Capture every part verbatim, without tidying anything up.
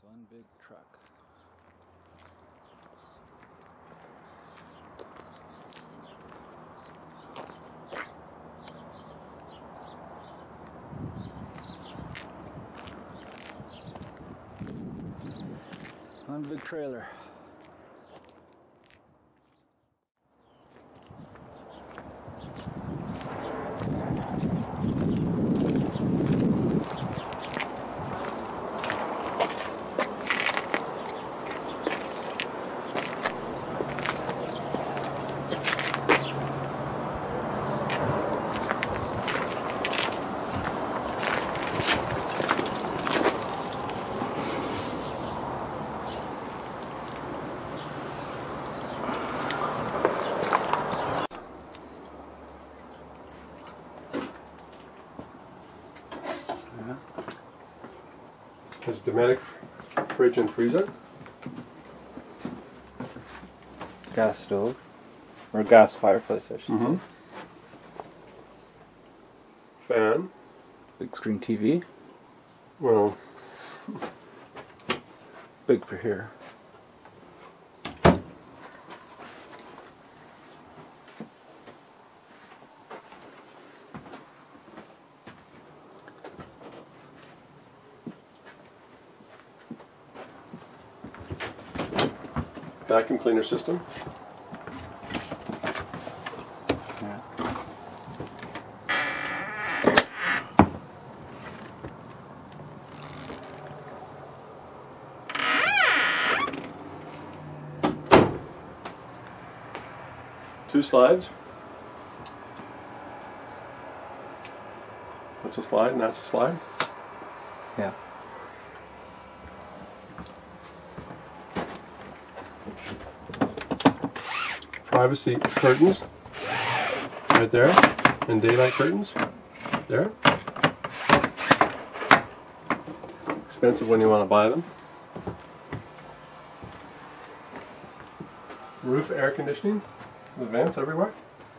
One big truck. One big trailer. Has Domestic fridge and freezer. Gas stove. Or gas fireplace, I should Mm-hmm. say. Fan. Big screen T V. Well, Big for here. vacuum cleaner system. Yeah. Two slides. That's a slide and that's a slide. Yeah. Privacy curtains right there, and daylight curtains there. Expensive when you want to buy them. Roof air conditioning with vents everywhere.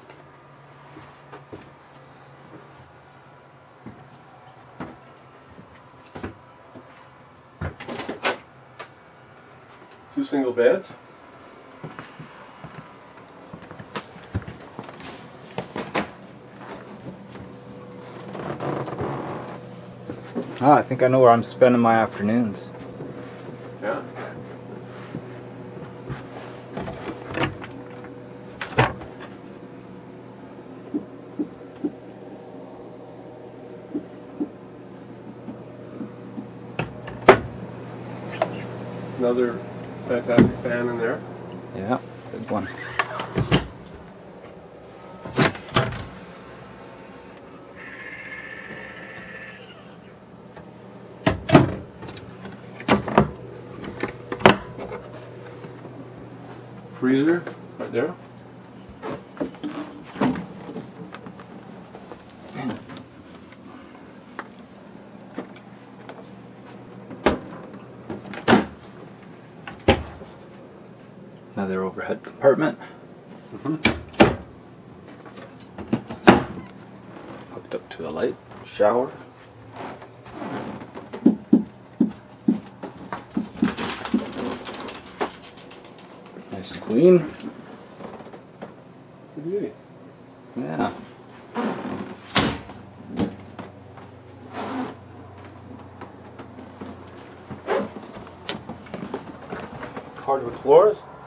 Two single beds. Ah, I think I know where I'm spending my afternoons. Yeah. Another fantastic fan in there. Yeah, big one. Freezer right there. Another overhead compartment. Mm-hmm. Hooked up to a light. Shower. Nice and clean. Good beauty. Yeah. Hardwood floors.